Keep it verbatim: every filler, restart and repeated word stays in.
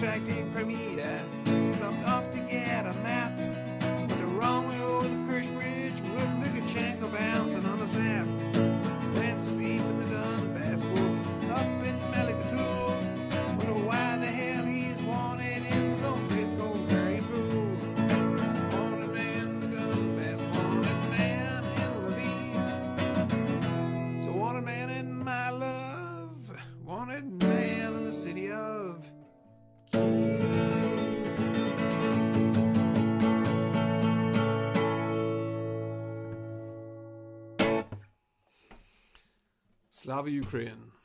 tracked in Crimea, stopped off to get a map. Went the wrong way over the Kerch Bridge, with Lukashenko bouncing on the snap. Went to sleep in the Donbass, woke up in Melitopol. Wonder why the hell he's wanted in some place called Very Pool. Wanted man in the Donbass, wanted man in Lviv. So wanted man in my love, wanted man in the city of Slava Ukraine.